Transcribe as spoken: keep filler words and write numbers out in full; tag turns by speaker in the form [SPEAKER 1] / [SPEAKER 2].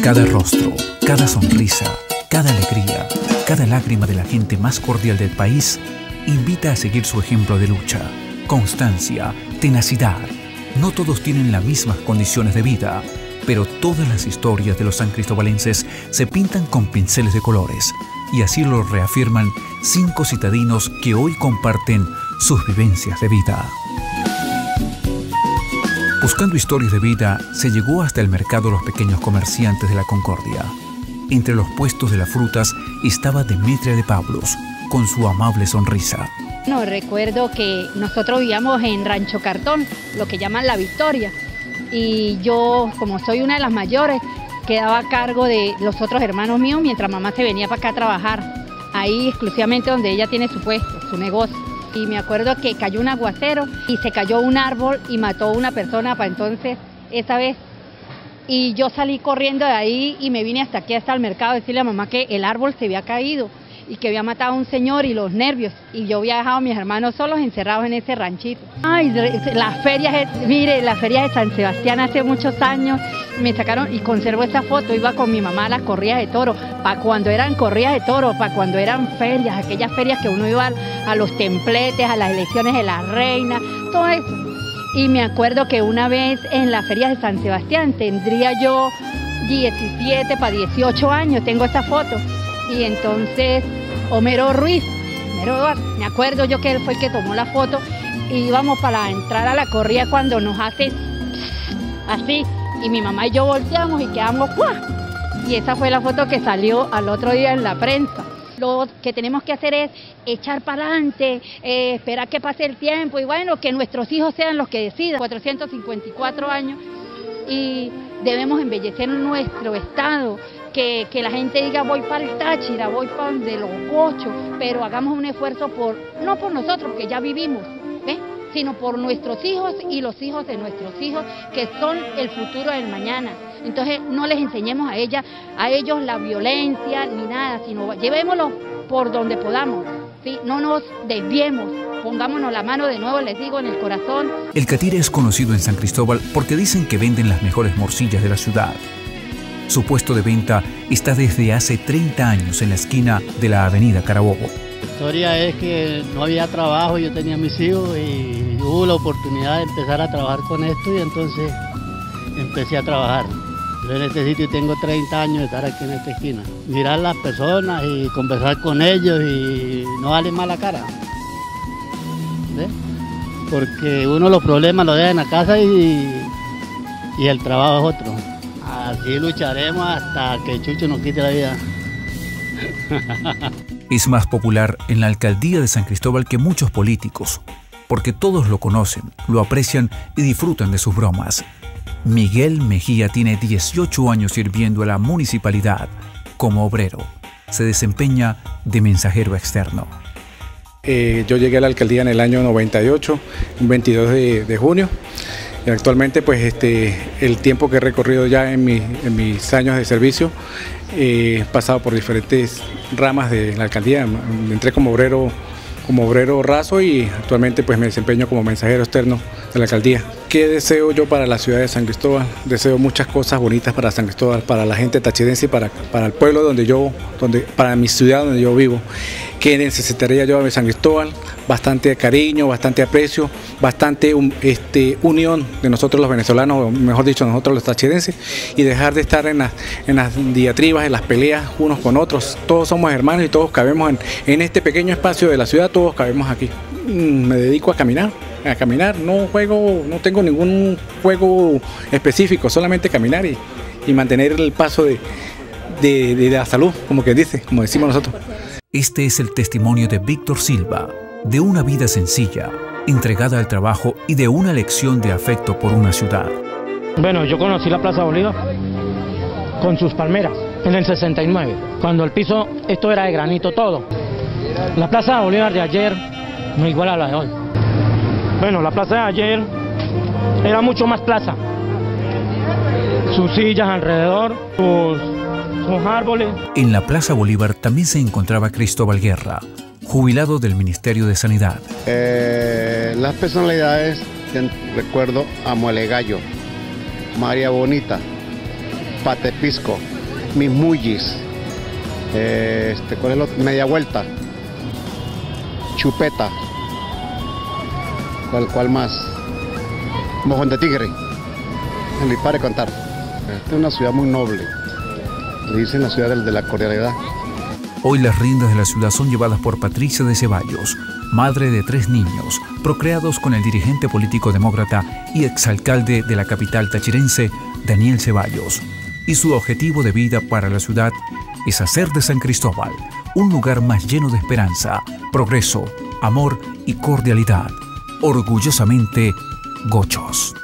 [SPEAKER 1] Cada rostro, cada sonrisa, cada alegría, cada lágrima de la gente más cordial del país invita a seguir su ejemplo de lucha, constancia, tenacidad. No todos tienen las mismas condiciones de vida, pero todas las historias de los sancristobalenses se pintan con pinceles de colores, y así lo reafirman cinco citadinos que hoy comparten sus vivencias de vida. Buscando historias de vida, se llegó hasta el mercado de los pequeños comerciantes de la Concordia. Entre los puestos de las frutas estaba Demetria de Pablos, con su amable sonrisa.
[SPEAKER 2] No, recuerdo que nosotros vivíamos en Rancho Cartón, lo que llaman La Victoria, y yo, como soy una de las mayores, quedaba a cargo de los otros hermanos míos mientras mamá se venía para acá a trabajar, ahí exclusivamente donde ella tiene su puesto, su negocio. Y me acuerdo que cayó un aguacero y se cayó un árbol y mató a una persona para entonces, esa vez. Y yo salí corriendo de ahí y me vine hasta aquí, hasta el mercado, a decirle a mamá que el árbol se había caído y que había matado a un señor y los nervios. Y yo había dejado a mis hermanos solos encerrados en ese ranchito. Ay, las ferias, mire, las ferias de San Sebastián hace muchos años me sacaron y conservo esta foto. Iba con mi mamá a las corridas de toro, para cuando eran corridas de toro, para cuando eran ferias, aquellas ferias que uno iba a los templetes, a las elecciones de la reina, todo eso. Y me acuerdo que una vez en las ferias de San Sebastián, tendría yo diecisiete para dieciocho años, tengo esta foto. Y entonces Homero Ruiz, Homero Eduardo, me acuerdo yo que él fue el que tomó la foto, y íbamos para entrar a la corrida cuando nos hace así, y mi mamá y yo volteamos y quedamos ¡guau! Y esa fue la foto que salió al otro día en la prensa. Lo que tenemos que hacer es echar para adelante, eh, esperar que pase el tiempo y bueno, que nuestros hijos sean los que decidan. cuatrocientos cincuenta y cuatro años y debemos embellecer nuestro estado. Que, que la gente diga voy para el Táchira, voy para de los Gochos, pero hagamos un esfuerzo por, no por nosotros, porque ya vivimos, ¿ves? Sino por nuestros hijos y los hijos de nuestros hijos, que son el futuro del mañana. Entonces no les enseñemos a ella, a ellos la violencia ni nada, sino llevémoslos por donde podamos, ¿sí? No nos desviemos, pongámonos la mano de nuevo, les digo, en el corazón.
[SPEAKER 1] El catire es conocido en San Cristóbal porque dicen que venden las mejores morcillas de la ciudad. Su puesto de venta está desde hace treinta años en la esquina de la avenida Carabobo.
[SPEAKER 3] La historia es que no había trabajo, yo tenía mis hijos y hubo la oportunidad de empezar a trabajar con esto y entonces empecé a trabajar. Yo en este sitio tengo treinta años de estar aquí en esta esquina. Mirar a las personas y conversar con ellos y no darle mala cara. ¿Ves? Porque uno los problemas los deja en la casa y, y el trabajo es otro. Así lucharemos hasta que Chucho nos quite la vida.
[SPEAKER 1] Es más popular en la alcaldía de San Cristóbal que muchos políticos, porque todos lo conocen, lo aprecian y disfrutan de sus bromas. Miguel Mejía tiene dieciocho años sirviendo a la municipalidad como obrero. Se desempeña de mensajero externo.
[SPEAKER 4] Eh, yo llegué a la alcaldía en el año noventa y ocho, un veintidós de junio. Y actualmente, pues, este, el tiempo que he recorrido ya en, mi, en mis años de servicio, eh, he pasado por diferentes ramas de la alcaldía. Entré como obrero, como obrero raso y actualmente pues me desempeño como mensajero externo de la alcaldía. ¿Qué deseo yo para la ciudad de San Cristóbal? Deseo muchas cosas bonitas para San Cristóbal, para la gente tachirense y para, para el pueblo donde yo, donde, para mi ciudad donde yo vivo. ¿Qué necesitaría yo de San Cristóbal? Bastante cariño, bastante aprecio, bastante um, este, unión de nosotros los venezolanos, o mejor dicho, nosotros los tachirenses, y dejar de estar en las, en las diatribas, en las peleas unos con otros. Todos somos hermanos y todos cabemos en, en este pequeño espacio de la ciudad, todos cabemos aquí. Me dedico a caminar, a caminar, no juego, no tengo ningún juego específico, solamente caminar y, y mantener el paso de, de, de la salud, como que dice, como decimos nosotros.
[SPEAKER 1] Este es el testimonio de Víctor Silva, de una vida sencilla, entregada al trabajo y de una lección de afecto por una ciudad.
[SPEAKER 5] Bueno, yo conocí la Plaza Bolívar con sus palmeras en el sesenta y nueve, cuando el piso, esto era de granito todo. La Plaza Bolívar de ayer no igual a la de hoy. Bueno, la plaza de ayer era mucho más plaza. Sus sillas alrededor, sus, sus árboles.
[SPEAKER 1] En la Plaza Bolívar también se encontraba Cristóbal Guerra, jubilado del Ministerio de Sanidad.
[SPEAKER 6] Eh, las personalidades, recuerdo a Muele Gallo, María Bonita, Patepisco, Mis Mullis, eh, este, ¿cuál es el otro? Media Vuelta, Chupeta, ¿cuál, cuál más? Mojón de Tigre, ni para contar. Esta es una ciudad muy noble, le dicen la ciudad de la cordialidad.
[SPEAKER 1] Hoy las riendas de la ciudad son llevadas por Patricia de Ceballos, madre de tres niños, procreados con el dirigente político demócrata y exalcalde de la capital tachirense, Daniel Ceballos. Y su objetivo de vida para la ciudad es hacer de San Cristóbal un lugar más lleno de esperanza, progreso, amor y cordialidad. Orgullosamente, Gochos.